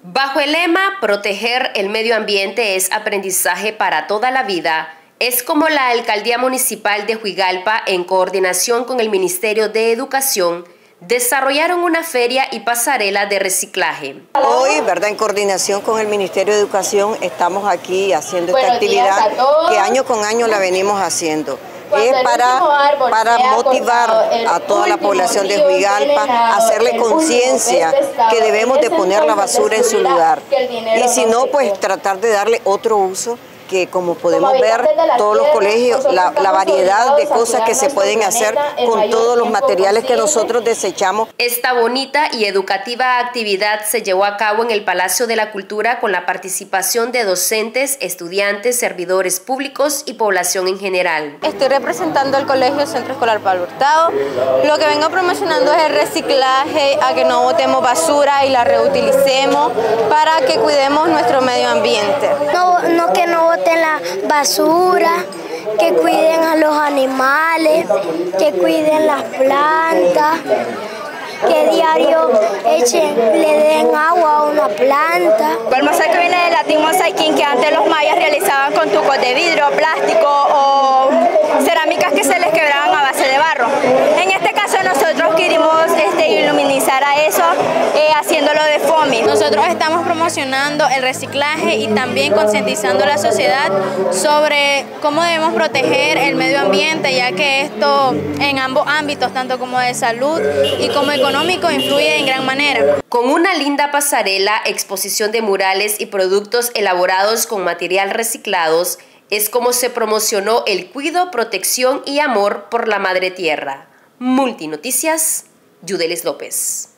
Bajo el lema "Proteger el medio ambiente es aprendizaje para toda la vida", es como la Alcaldía Municipal de Juigalpa, en coordinación con el Ministerio de Educación, desarrollaron una feria y pasarela de reciclaje. Hoy, ¿verdad?, en coordinación con el Ministerio de Educación, estamos aquí haciendo esta actividad que año con año la venimos haciendo. Es para motivar a toda la población de Juigalpa, a hacerle conciencia que debemos de poner la basura en su lugar. Y si no, pues tratar de darle otro uso, que como podemos ver, todos los colegios, la variedad de cosas que se pueden hacer con todos los materiales que nosotros desechamos. Esta bonita y educativa actividad se llevó a cabo en el Palacio de la Cultura con la participación de docentes, estudiantes, servidores públicos y población en general. Estoy representando al Colegio Centro Escolar Pablo Hurtado. Lo que vengo promocionando es el reciclaje, a que no botemos basura y la reutilicemos para que cuidemos nuestro medio ambiente. Que no boten la basura, que cuiden a los animales, que cuiden las plantas, que diario le den agua a una planta. El mosaico viene del latín mosaiquín, que antes los mayas realizaban con tubos de vidrio, plástico o cerámicas que se les quebraban a base de barro. En este caso nosotros queremos iluminizar a eso haciéndolo de foamy. Nosotros estamos promocionando el reciclaje y también concientizando a la sociedad sobre cómo debemos proteger el medio ambiente, ya que esto en ambos ámbitos, tanto como de salud y como económico, influye en gran manera. Con una linda pasarela, exposición de murales y productos elaborados con material reciclados, es como se promocionó el cuidado, protección y amor por la madre tierra. Multinoticias, Yudelis López.